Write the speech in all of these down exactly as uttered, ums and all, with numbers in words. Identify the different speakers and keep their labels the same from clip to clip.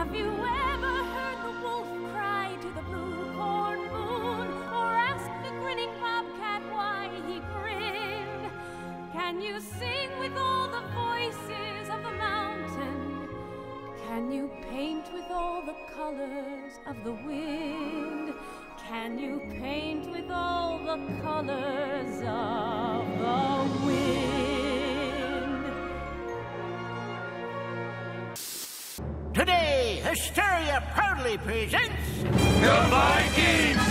Speaker 1: Have you ever heard the wolf cry to the blue corn moon, or ask the grinning bobcat why he grinned? Can you sing with all the voices of the mountain? Can you paint with all the colors of the wind? Can you paint with all the colors of the wind?
Speaker 2: Today, Histeria proudly presents...
Speaker 3: The Vikings!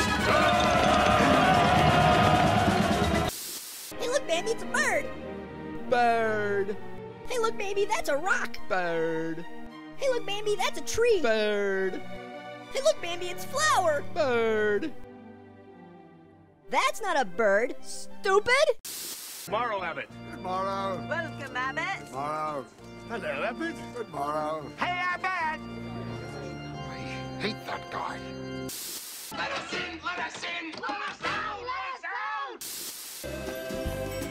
Speaker 4: Hey, look, Bambee, it's a bird!
Speaker 5: Bird!
Speaker 4: Hey, look, Bambee, that's a rock!
Speaker 5: Bird!
Speaker 4: Hey, look, Bambee, that's a tree!
Speaker 5: Bird!
Speaker 4: Hey, look, Bambee, it's flower!
Speaker 5: Bird!
Speaker 4: That's not a bird, stupid!
Speaker 3: Morrow, Abbott.
Speaker 6: Good morrow.
Speaker 7: Welcome, Abbott.
Speaker 6: Morrow.
Speaker 3: Hello, Abbott.
Speaker 6: Good morrow.
Speaker 2: Hey, Abbott!
Speaker 6: I hate that guy.
Speaker 3: Let us in, let us in, let us out, let us out!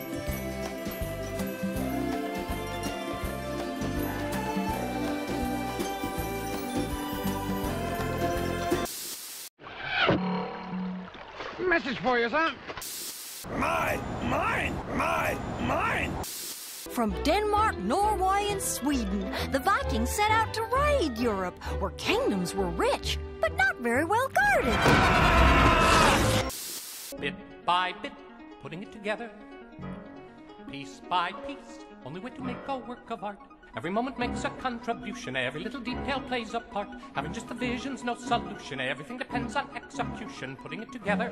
Speaker 2: Message for you, son.
Speaker 3: Mine, mine, mine, mine!
Speaker 8: From Denmark, Norway, and Sweden, the Vikings set out to raid Europe, where kingdoms were rich, but not very well guarded.
Speaker 9: Bit by bit, putting it together. Piece by piece, only way to make a work of art. Every moment makes a contribution, every little detail plays a part. Having just the vision's no solution, everything depends on execution, putting it together.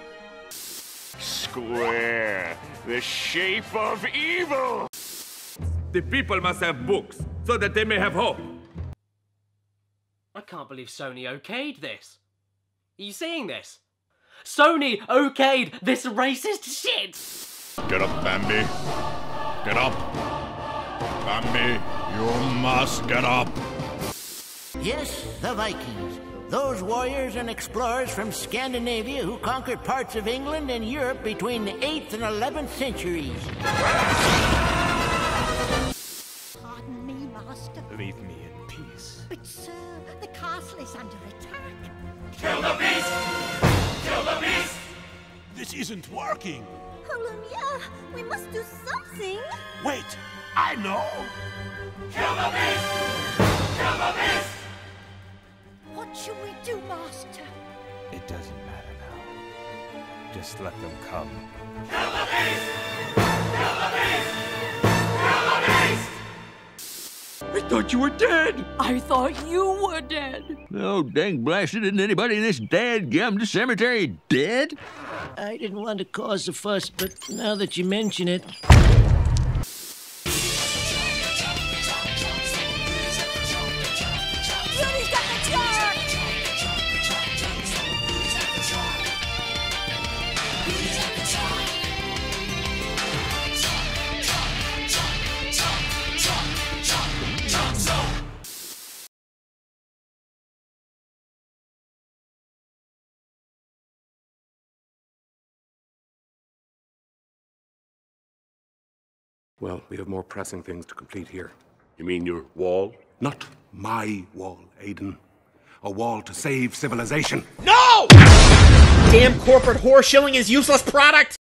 Speaker 3: Square, the shape of evil!
Speaker 10: The people must have books, so that they may have hope.
Speaker 11: I can't believe Sony okayed this. Are you seeing this? Sony okayed this racist shit!
Speaker 3: Get up, Bambee. Get up. Bambee, you must get up.
Speaker 2: Yes, the Vikings. Those warriors and explorers from Scandinavia who conquered parts of England and Europe between the eighth and eleventh centuries.
Speaker 4: Pardon me, Master.
Speaker 10: Leave me in peace.
Speaker 4: But, sir, the castle is under attack.
Speaker 3: Kill the beast! Kill the beast! This isn't working.
Speaker 4: Hallelujah! We must do something!
Speaker 3: Wait, I know! Kill the beast! Kill the beast!
Speaker 4: What should we do, Master?
Speaker 10: It doesn't matter now. Just let them come.
Speaker 3: Kill the beast! Kill the beast! Kill the beast!
Speaker 5: I thought you were dead!
Speaker 8: I thought you were dead.
Speaker 5: Oh, dang blasted, isn't anybody in this dadgum cemetery dead?
Speaker 2: I didn't want to cause a fuss, but now that you mention it...
Speaker 12: Well, we have more pressing things to complete here.
Speaker 3: You mean your wall?
Speaker 12: Not my wall, Aiden. A wall to save civilization.
Speaker 13: No! Damn corporate whore shilling his useless product!